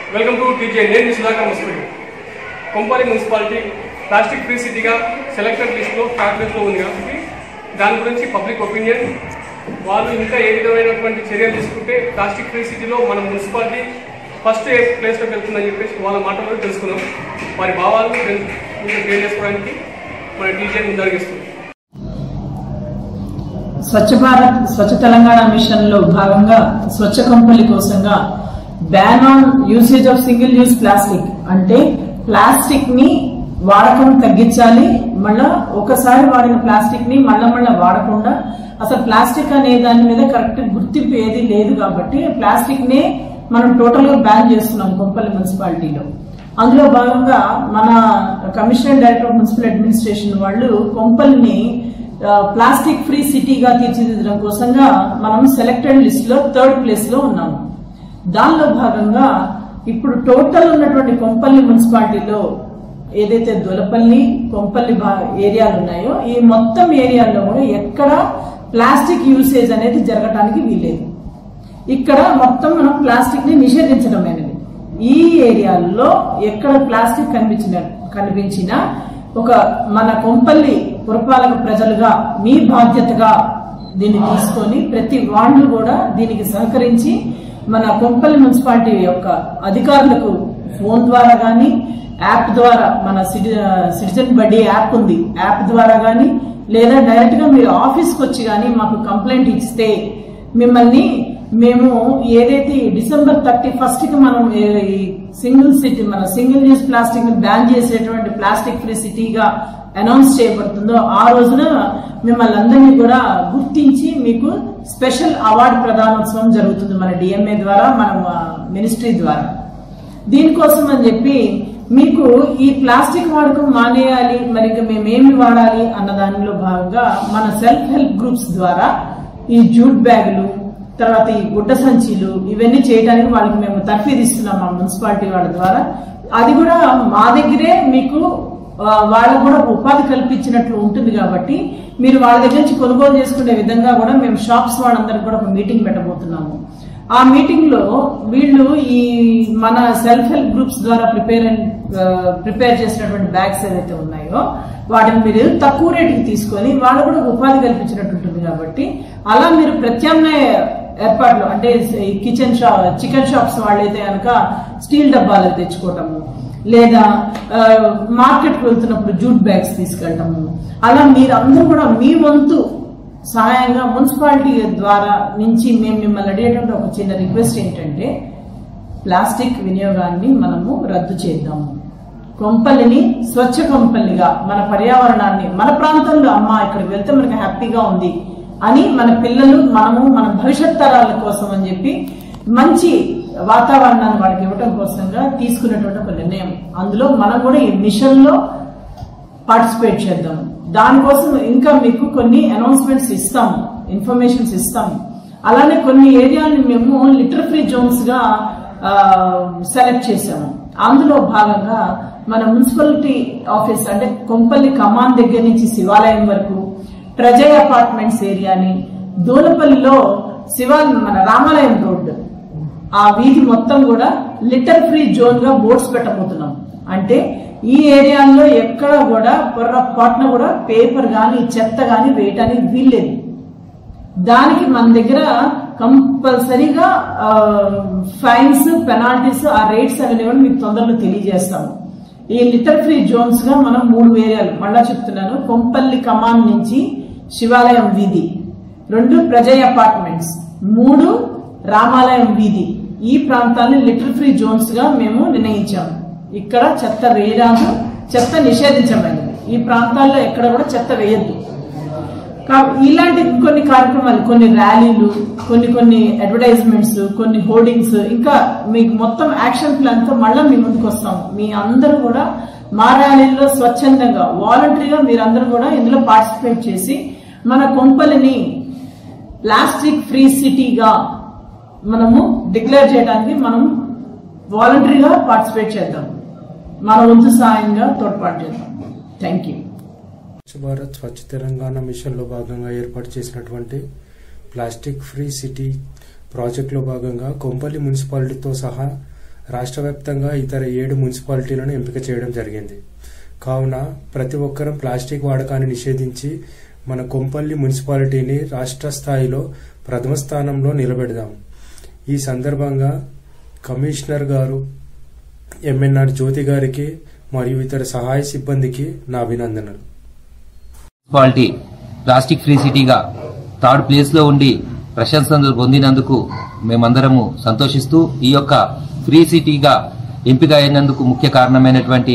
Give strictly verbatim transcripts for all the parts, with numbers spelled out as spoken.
Welcome to TJ. నేను Sudhakar Muspadi. Kompally municipality plastic free సిటీగా selected లిస్ట్లో టాప్ లిస్ట్లో ఉంది కాబట్టి దాని గురించి పబ్లిక్ ఒపీనియన్, వాళ్ళు ఇంకా ఏ విధమైనటువంటి చర్యలు తీసుకుంటే ప్లాస్టిక్ ఫ్రీ సిటీలో మన మున్సిపాలిటీ ఫస్ట్ ఏ ప్లేస్లోకి వెళ్తుందని చెప్పేసి వాళ్ళ మాటల్లో తెలుసుకున్నాం. వారి భావాలను మీకు తెలియజేసుకోవడానికి మన టీజే ముందడిగిస్తుంది. స్వచ్ఛ భారత్ స్వచ్ఛ తెలంగాణ మిషన్ లో భాగంగా స్వచ్ఛ కొంపల్లి కోసంగా ban on usage of single use plastic అంటే ప్లాస్టిక్ ని వాడకం తగ్గించాలి. మళ్ళా ఒకసారి వాడిన ప్లాస్టిక్ ని మళ్ళా మళ్ళా వాడకుండా, అసలు ప్లాస్టిక్ అనే దాని మీద కరెక్ట్ గుర్తింపు ఏది లేదు కాబట్టి ప్లాస్టిక్ నే మనం టోటల్ గా బ్యాన్ చేస్తున్నాం కొంపల్లి మున్సిపాలిటీలో. అందులో భాగంగా మన commissioner director of municipal administration వాళ్ళు కొంపల్లిని ప్లాస్టిక్ ఫ్రీ సిటీగా తీర్చిదిద్దడం కోసంగా మనం సెలెక్టెడ్ లిస్ట్ లో థర్డ్ ప్లేస్ లో ఉన్నాము. దానిలో భాగంగా ఇప్పుడు టోటల్ ఉన్నటువంటి కొంపల్లి మున్సిపాలిటీలో ఏదైతే దొలపల్లి కొంపల్లి ఏరియాలు ఉన్నాయో ఈ మొత్తం ఏరియాల్లో కూడా ఎక్కడ ప్లాస్టిక్ యూసేజ్ అనేది జరగటానికి వీలేదు. ఇక్కడ మొత్తం మనం ప్లాస్టిక్ ని నిషేధించడం అనేది. ఈ ఏరియాల్లో ఎక్కడ ప్లాస్టిక్ కనిపించిన కనిపించినా ఒక మన కొంపల్లి పురపాలక ప్రజలుగా మీ బాధ్యతగా దీన్ని తీసుకొని ప్రతి వాళ్ళు కూడా దీనికి సహకరించి మన కొంపల్లి మున్సిపాలిటీ యొక్క అధికారులకు ఫోన్ ద్వారా గాని యాప్ ద్వారా, మన సిటిజన్ బడ్డీ యాప్ ఉంది, యాప్ ద్వారా గాని లేదా డైరెక్ట్ గా మీరు ఆఫీస్కి వచ్చి గాని మాకు కంప్లైంట్ ఇస్తే మిమ్మల్ని మేము ఏదైతే డిసెంబర్ థర్టీ ఫస్ట్ కి మనం సింగిల్ సిటీ మన సింగిల్ యూజ్ ప్లాస్టిక్ ని బ్యాన్ చేసేటువంటి ప్లాస్టిక్ ఫ్రీ సిటీగా అనౌన్స్ చేయబడుతుందో ఆ రోజున మిమ్మల్ని అందరినీ కూడా గుర్తించి మీకు స్పెషల్ అవార్డు ప్రదానోత్సవం జరుగుతుంది మన డిఎంఏ ద్వారా, మన మినిస్ట్రీ ద్వారా. దీనికోసం అని చెప్పి మీకు ఈ ప్లాస్టిక్ వాడకం మానేయాలి, మరి ఇంకా మేమేమి వాడాలి అన్న దానిలో భాగంగా మన సెల్ఫ్ హెల్ప్ గ్రూప్స్ ద్వారా ఈ జూట్ బ్యాగులు, తర్వాత ఈ గుడ్డ సంచీలు ఇవన్నీ చేయడానికి వాళ్ళకి మేము తర్ఫీదు ఇస్తున్నాం మా మున్సిపాలిటీ వాళ్ళ ద్వారా. అది కూడా మా దగ్గరే మీకు వాళ్ళకు కూడా ఉపాధి కల్పించినట్లు ఉంటుంది కాబట్టి మీరు వాళ్ళ దగ్గర నుంచి కొనుగోలు చేసుకునే విధంగా కూడా మేము షాప్స్ వాళ్ళందరికీ కూడా ఒక మీటింగ్ పెట్టబోతున్నాము. ఆ మీటింగ్ లో వీళ్ళు ఈ మన సెల్ఫ్ హెల్ప్ గ్రూప్స్ ద్వారా ప్రిపేర్ ప్రిపేర్ చేసినటువంటి బ్యాగ్స్ ఏదైతే ఉన్నాయో వాటిని మీరు తక్కువ రేటుకి తీసుకొని వాళ్ళు కూడా ఉపాధి కల్పించినట్టు ఉంటుంది కాబట్టి అలా మీరు ప్రత్యామ్నాయ ఏర్పాట్లు అంటే కిచెన్ షాప్ చికెన్ షాప్స్ వాళ్ళైతే కనుక స్టీల్ డబ్బాలు తెచ్చుకోవటము, లేదా మార్కెట్కి వెళ్తున్నప్పుడు జూట్ బ్యాగ్స్ తీసుకెళ్ళటము, అలా మీరందరూ కూడా మీ వంతు సహాయంగా మున్సిపాలిటీ ద్వారా నుంచి మేము మిమ్మల్ని అడిగేటువంటి ఒక చిన్న రిక్వెస్ట్ ఏంటంటే ప్లాస్టిక్ వినియోగాన్ని మనము రద్దు చేద్దాము. కొంపల్లిని స్వచ్ఛ కొంపల్లిగా, మన పర్యావరణాన్ని, మన ప్రాంతంలో అమ్మ ఇక్కడికి వెళ్తే మనకి హ్యాపీగా ఉంది అని మన పిల్లలు మనము మన భవిష్యత్ తరాల కోసం అని చెప్పి మంచి వాతావరణాన్ని వాళ్ళకి ఇవ్వటం కోసంగా తీసుకున్నటువంటి ఒక నిర్ణయం. అందులో మనం కూడా ఈ మిషన్ లో పార్టిసిపేట్ చేద్దాం. దానికోసం ఇంకా మీకు కొన్ని అనౌన్స్మెంట్స్ ఇస్తాము, ఇన్ఫర్మేషన్స్ ఇస్తాము. అలానే కొన్ని ఏరియాలను మేము లిటర్ ఫ్రీ జోన్స్ గా సెలెక్ట్ చేశాము. అందులో భాగంగా మన మున్సిపాలిటీ ఆఫీస్ అంటే కొంపల్లి కమాన్ దగ్గర నుంచి శివాలయం వరకు, ప్రజయ్ అపార్ట్మెంట్స్ ఏరియాని, దూలపల్లిలో శివాలయం మన రామాలయం రోడ్డు ఆ వీధి మొత్తం కూడా లిటర్ ఫ్రీ జోన్ గా బోర్డ్స్ పెట్టబోతున్నాం. అంటే ఈ ఏరియాల్లో ఎక్కడ కూడా పొరపాటున కూడా పేపర్ గాని చెత్త గాని వేయటానికి వీల్లేదు. దానికి మన దగ్గర కంపల్సరీగా ఫైన్స్, పెనాల్టీస్, ఆ రేట్స్ అనేవి కూడా మీకు తొందరలో తెలియజేస్తాము. ఈ లిటర్ ఫ్రీ జోన్స్ గా మనం మూడు ఏరియాలు మళ్ళా చెప్తున్నాను. కొంపల్లి కమాన్ నుంచి శివాలయం వీధి, రెండు ప్రజయ్ అపార్ట్మెంట్స్, మూడు రామాలయం వీధి, ఈ ప్రాంతాన్ని లిటర్ ఫ్రీ జోన్స్ గా మేము నిర్ణయించాము. ఇక్కడ చెత్త వేయరాదు, చెత్త నిషేధించమైనది. ఈ ప్రాంతాల్లో ఎక్కడ కూడా చెత్త వేయద్దు. ఇలాంటి కొన్ని కార్యక్రమాలు, కొన్ని ర్యాలీలు, కొన్ని కొన్ని అడ్వర్టైజ్మెంట్స్, కొన్ని హోర్డింగ్స్, ఇంకా మీకు మొత్తం యాక్షన్ ప్లాన్ తో మళ్ళా మీ ముందుకు వస్తాం. మీ అందరూ కూడా మా ర్యాలీల్లో స్వచ్ఛందంగా వాలంటరీగా మీరందరూ కూడా ఇందులో పార్టిసిపేట్ చేసి మన కొంపల్లిని ప్లాస్టిక్ ఫ్రీ సిటీగా మనము డిక్లేర్ చేయడానికి మనం వాలంటరీగా పార్టిసిపేట్ చేద్దాం. మన వంతు సాయంగా తోడ్పాటు చేద్దాం. Thank you. Swachh Bharat Swachh Telangana mission లో భాగంగా ఏర్పాటు చేసినటువంటి ప్లాస్టిక్ ఫ్రీ సిటీ ప్రాజెక్టులో భాగంగా కొంపల్లి మున్సిపాలిటీతో సహా రాష్ట్ర వ్యాప్తంగా ఇతర ఏడు మున్సిపాలిటీలను ఎంపిక చేయడం జరిగింది. కావున ప్రతి ఒక్కరూ ప్లాస్టిక్ వాడకాన్ని నిషేధించి మన కొంపల్లి మున్సిపాలిటీని రాష్ట్ర స్థాయిలో ప్రథమ స్థానంలో నిలబెడదాం. ఈ సందర్భంగా కమిషనర్ గారు ఎంఎన్ఆర్ జ్యోతి గారికి మరియు ఇతర సహాయ సిబ్బందికి నా అభినందనలు. మున్సిపాలిటీ ప్లాస్టిక్ ఫ్రీ సిటీగా థర్డ్ ప్లేస్ లో ఉండి ప్రశంసలు పొందినందుకు మేమందరము సంతోషిస్తూ ఈ యొక్క ఫ్రీ సిటీగా ఎంపిక అయినందుకు ముఖ్య కారణమైనటువంటి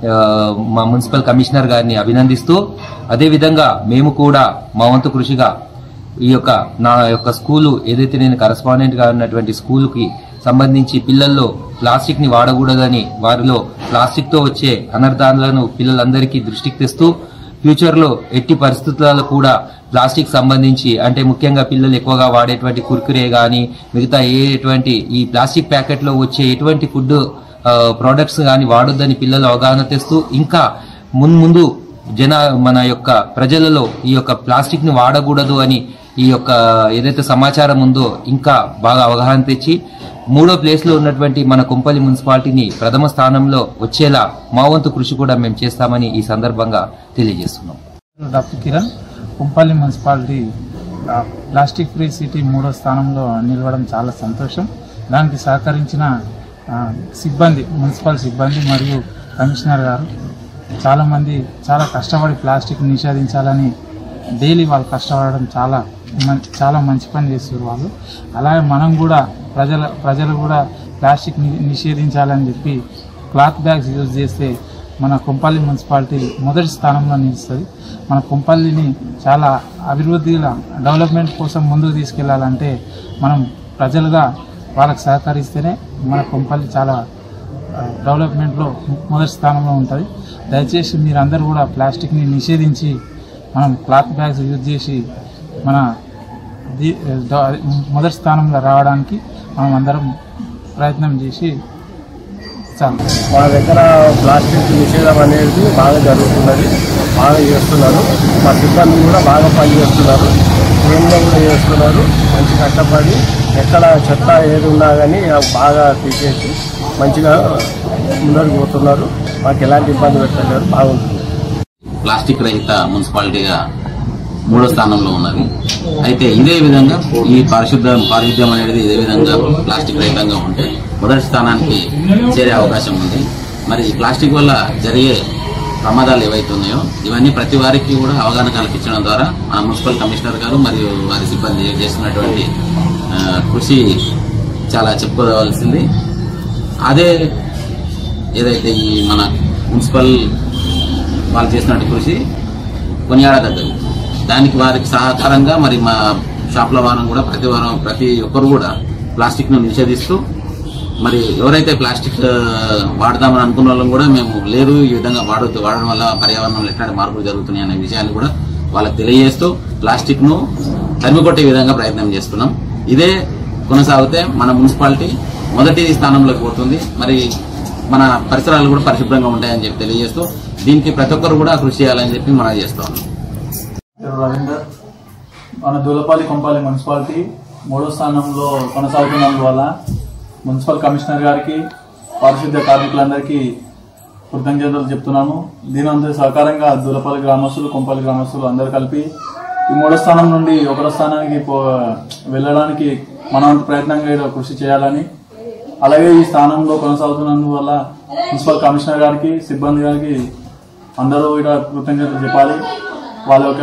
మా మున్సిపల్ కమిషనర్ గారిని అభినందిస్తూ, అదేవిధంగా మేము కూడా మా వంతు కృషిగా ఈ యొక్క నా యొక్క స్కూలు ఏదైతే నేను కరస్పాండెంట్ గా ఉన్నటువంటి స్కూలుకి సంబంధించి పిల్లల్లో ప్లాస్టిక్ ని వాడకూడదని, వారిలో ప్లాస్టిక్ తో వచ్చే అనర్థాలను పిల్లలందరికీ దృష్టికి తెస్తూ ఫ్యూచర్ లో ఎట్టి పరిస్థితులలో కూడా ప్లాస్టిక్ సంబంధించి అంటే ముఖ్యంగా పిల్లలు ఎక్కువగా వాడేటువంటి కుర్కురే గానీ మిగతా ఏటువంటి ఈ ప్లాస్టిక్ ప్యాకెట్ లో వచ్చే ఎటువంటి ఫుడ్ ప్రొడక్ట్స్ గానీ వాడొద్దని పిల్లలు అవగాహన తెస్తూ, ఇంకా మున్ముందు జన మన యొక్క ప్రజలలో ఈ యొక్క ప్లాస్టిక్ ని వాడకూడదు అని ఈ యొక్క ఏదైతే సమాచారం ఉందో ఇంకా బాగా అవగాహన తెచ్చి మూడో ప్లేస్ లో ఉన్నటువంటి మన కొంపల్లి మున్సిపాలిటీని ప్రథమ స్థానంలో వచ్చేలా మా వంతు కృషి కూడా మేము చేస్తామని ఈ సందర్భంగా తెలియజేస్తున్నాం. Doctor Kiran, Kompally municipality plastic free city మూడో స్థానంలో నిలవడం చాలా సంతోషం. దానికి సహకరించిన సిబ్బంది, మున్సిపల్ సిబ్బంది మరియు కమిషనర్ గారు చాలామంది చాలా కష్టపడి ప్లాస్టిక్ నిషేధించాలని డైలీ వాళ్ళు కష్టపడడం చాలా చాలా మంచి పని చేస్తారు వాళ్ళు. అలాగే మనం కూడా ప్రజల ప్రజలు కూడా ప్లాస్టిక్ నిషేధించాలని చెప్పి క్లాత్ బ్యాగ్స్ యూజ్ చేస్తే మన కొంపల్లి మున్సిపాలిటీ మొదటి స్థానంలో నిలుస్తుంది. మన కొంపల్లిని చాలా అభివృద్ధిగా డెవలప్మెంట్ కోసం ముందుకు తీసుకెళ్లాలంటే మనం ప్రజలుగా వాళ్ళకి సహకరిస్తేనే మన కొంపల్లి చాలా డెవలప్మెంట్లో మొదటి స్థానంలో ఉంటుంది. దయచేసి మీరందరూ కూడా ప్లాస్టిక్ని నిషేధించి మనం క్లాత్ బ్యాగ్స్ యూజ్ చేసి మన మొదటి స్థానంలో రావడానికి మనం అందరం ప్రయత్నం చేసి చాలు. మా దగ్గర ప్లాస్టిక్ నిషేధం అనేది బాగా జరుగుతున్నది, బాగా చేస్తున్నారు. మా సిబ్బంది కూడా బాగా పనిచేస్తున్నారు, టీంలో కూడా చేస్తున్నారు. మంచి కష్టపడి ఎక్కడ చెత్త ఏది ఉన్నా కానీ బాగా తీసేసి మంచిగా ముందరికి పోతున్నారు. మాకు ఎలాంటి ఇబ్బంది పెట్టలేరు, బాగుంటుంది. ప్లాస్టిక్ రహిత మున్సిపాలిటీగా మూడో స్థానంలో ఉన్నది. అయితే ఇదే విధంగా ఈ పారిశుద్ధ పారిశుద్ధ్యం అనేది ఇదే విధంగా ప్లాస్టిక్ రహితంగా ఉంటే మొదటి స్థానానికి చేరే అవకాశం ఉంది. మరి ప్లాస్టిక్ వల్ల జరిగే ప్రమాదాలు ఏవైతే ఉన్నాయో ఇవన్నీ ప్రతి వారికి కూడా అవగాహన కల్పించడం ద్వారా మన మున్సిపల్ కమిషనర్ గారు మరియు వారి సిబ్బంది చేస్తున్నటువంటి కృషి చాలా చెప్పుకోవాల్సింది. అదే ఏదైతే ఈ మన మున్సిపల్ వాళ్ళు చేస్తున్నట్టు కృషి కొనియాడదగ్గదు. దానికి వారికి సహకారంగా మరి మా షాప్ల వారం కూడా ప్రతి వారం ప్రతి ఒక్కరు కూడా ప్లాస్టిక్ ను నిషేధిస్తూ, మరి ఎవరైతే ప్లాస్టిక్ వాడదామని అనుకున్న వాళ్ళం కూడా మేము లేదు ఈ విధంగా వాడొద్దు, వాడడం వల్ల పర్యావరణంలో ఎట్లాంటి మార్పులు జరుగుతున్నాయి అనే విషయాన్ని కూడా వాళ్ళకి తెలియజేస్తూ ప్లాస్టిక్ ను తరిమికొట్టే విధంగా ప్రయత్నం చేస్తున్నాం. ఇదే కొనసాగితే మన మున్సిపాలిటీ మొదటి స్థానంలోకి పోతుంది. మరి మన పరిసరాలు కూడా పరిశుభ్రంగా ఉంటాయని చెప్పి తెలియజేస్తూ దీనికి ప్రతి ఒక్కరు కూడా కృషి చేయాలని చెప్పి మనం చేస్తాం. రవీందర్, మన దూలపల్లి కొంపల్లి మున్సిపాలిటీ మూడో స్థానంలో కొనసాగుతున్నందువల్ల మున్సిపల్ కమిషనర్ గారికి, పారిశుద్ధ్య కార్మికులందరికీ కృతజ్ఞతలు చెప్తున్నాము. దీని అంతా సహకారంగా దూలపల్లి గ్రామస్తులు, కొంపల్లి గ్రామస్తులు అందరూ కలిపి ఈ మూడో స్థానం నుండి ఒకటో స్థానానికి వెళ్ళడానికి మనం ప్రయత్నంగా కృషి చేయాలని, అలాగే ఈ స్థానంలో కొనసాగుతున్నందువల్ల మున్సిపల్ కమిషనర్ గారికి, సిబ్బంది గారికి అందరూ ఇక్కడ కృతజ్ఞతలు చెప్పాలి. వాళ్ళ యొక్క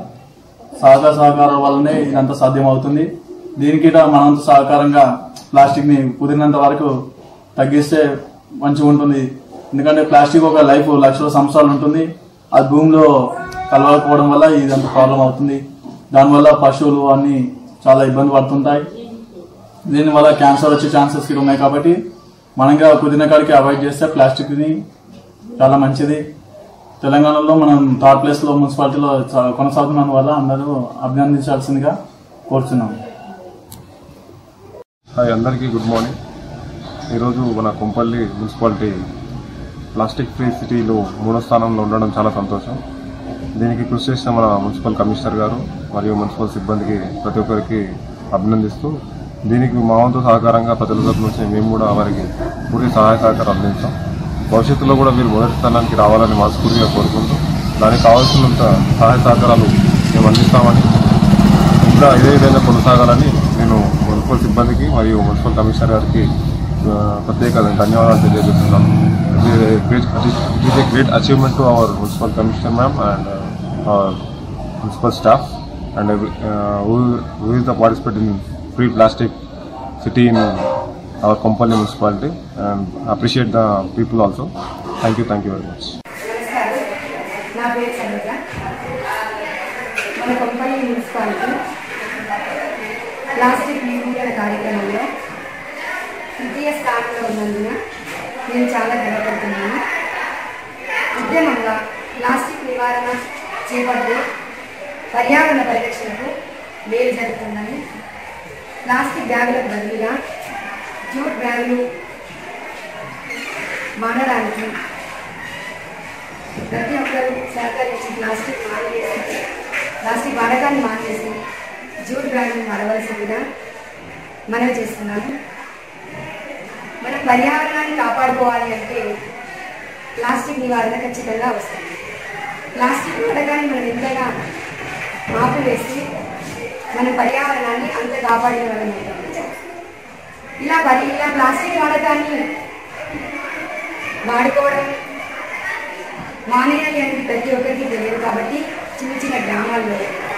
సహకార సహకారం వల్లనే ఇదంతా సాధ్యం అవుతుంది. దీనికి మనంత సహకారంగా ప్లాస్టిక్ ని కుదిరినంత వరకు తగ్గిస్తే మంచిగా ఉంటుంది. ఎందుకంటే ప్లాస్టిక్ ఒక లైఫ్ లక్షల సంవత్సరాలు ఉంటుంది. అది భూమిలో కలవకపోవడం వల్ల ఇదంతా ప్రాబ్లం అవుతుంది. దానివల్ల పశువులు అన్ని చాలా ఇబ్బంది పడుతుంటాయి. దీనివల్ల క్యాన్సర్ వచ్చే ఛాన్సెస్ ఉన్నాయి. కాబట్టి మనంగా కుదిరిన కాడికి అవాయిడ్ చేస్తే ప్లాస్టిక్ ని చాలా మంచిది. తెలంగాణలో మనం థర్డ్ ప్లేస్ లో మున్సిపాలిటీలో కొనసాగుతున్నందు వల్ల అందరూ అభినందించాల్సిందిగా కోరుతున్నాం. హాయ్, అందరికీ గుడ్ మార్నింగ్. ఈరోజు మన కొంపల్లి మున్సిపాలిటీ ప్లాస్టిక్ ఫ్రీ సిటీలో మూడో స్థానంలో ఉండడం చాలా సంతోషం. దీనికి కృషి చేసిన మన మున్సిపల్ కమిషనర్ గారు మరియు మున్సిపల్ సిబ్బందికి ప్రతి ఒక్కరికి అభినందిస్తూ దీనికి మా వంతు సహకారంగా ప్రజల తరపు నుంచి మేము కూడా వారికి పూర్తి సహాయ సహకారం అందించాం. భవిష్యత్తులో కూడా వీరు మొదటి స్థానానికి రావాలని మనస్ఫూర్తిగా కోరుకుంటూ దానికి కావాల్సినంత సహాయ సహకారాలు మేము అందిస్తామని, ఇంకా ఇదే విధంగా కొనసాగాలని నేను మున్సిపల్ సిబ్బందికి మరియు మున్సిపల్ కమిషనర్ గారికి ప్రత్యేక ధన్యవాదాలు తెలియజేస్తున్నాను. It is a great achievement to our municipal commissioner ma'am and our municipal staff and who is the participant in free plastic city in our Kompally municipality, and appreciate the people also. Thank you, thank you very much. నా పేరు సరోజ. మన Kompally municipality plastic నిర్మూలన కార్యక్రమంలో ద్వితీయ స్థానంలో ఉన్నందున నేను చాలా గర్వపడుతున్నాను. ఉద్యమంగా ప్లాస్టిక్ నివారణ చేపట్టి పర్యావరణ పరిరక్షణకు మేలు జరుగుతుందని, ప్లాస్టిక్ బ్యాగులకు బదులుగా జూట్ బ్యాగులు మానడానికి ప్రతి ఒక్కరూ సహకరించి ప్లాస్టిక్ మానేసి ప్లాస్టిక్ వాడకాన్ని మానేసి జూట్ బ్యాగులు వాడవలసిందిగా మనవి చేస్తున్నాను. మనం పర్యావరణాన్ని కాపాడుకోవాలి అంటే ప్లాస్టిక్ నివారణ ఖచ్చితంగా వస్తుంది. ప్లాస్టిక్ వాడకాన్ని మనం ఎంతగా ఆపివేసి మన పర్యావరణాన్ని అంత కాపాడిన వాళ్ళం అవుతాం. ఇలా పరి ఇలా ప్లాస్టిక్ వాడకాన్ని వాడుకోవడం మానేయాలి అనేది ప్రతి ఒక్కరికి తెలియదు. కాబట్టి చిన్న చిన్న గ్రామాల్లో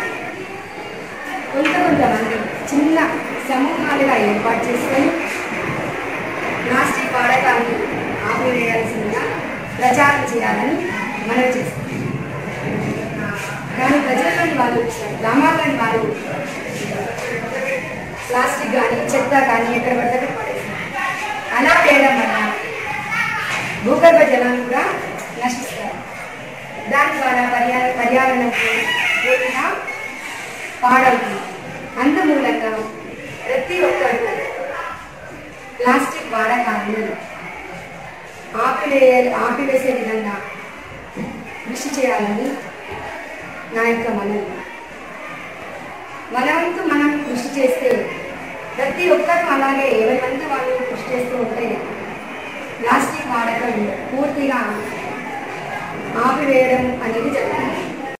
కొంత కొంతమంది చిన్న సమూహాలుగా ఏర్పాటు చేసుకొని ప్లాస్టిక్ వాడకాన్ని ఆపివేయాల్సిందిగా ప్రచారం చేయాలని మనవి చేస్తాం. కానీ ప్రజల్లోని వాళ్ళు, గ్రామాల్లోని వాళ్ళు ప్లాస్టిక్ కానీ చెత్త కానీ ఎక్కడ పడితే పడేస్తారు. అలా చేయడం వల్ల భూగర్భ జలాన్ని కూడా నశిస్తారు. దాని ద్వారా పర్యావరణ పర్యావరణకు పూర్తిగా పాడవుతుంది. అందుమూలంగా ప్రతి ఒక్కరు ప్లాస్టిక్ వాడకాన్ని ఆపివే ఆపివేసే విధంగా కృషి చేయాలని నా యొక్క మనవి. మన వంతు మనం కృషి చేస్తే ప్రతి ఒక్కరు అలాగే ఎవరి వంతు వాళ్ళు కృషి చేస్తూ ఉంటే ప్లాస్టిక్ వాడకం పూర్తిగా ఆపివేయడం అనేది జరుగుతుంది.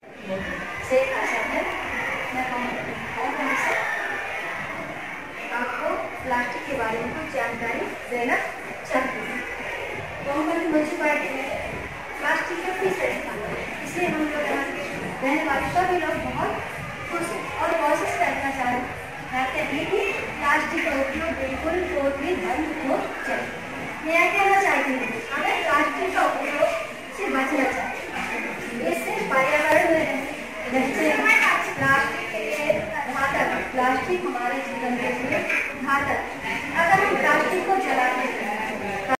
आपको प्लास्टिक के बारे में कुछ जानकारी देना चाहती हूँ। कोंपल्ली म्यूनसिपालिटी में प्लास्टिक का फ्री इस्तेमाल है, इसलिए हम लोग यहाँ रहने वाले सभी लोग बहुत खुश हैं और कोशिश करना चाहते हैं कि प्लास्टिक का उपयोग बिल्कुल टोटली बंद हो जाए। मैं यह कहना चाहती हूँ हमें प्लास्टिक का उपयोग से बचना चाहिए। इससे पर्यावरण में रहते प्लास्टिक के लिए घातक प्लास्टिक हमारे जीवन के लिए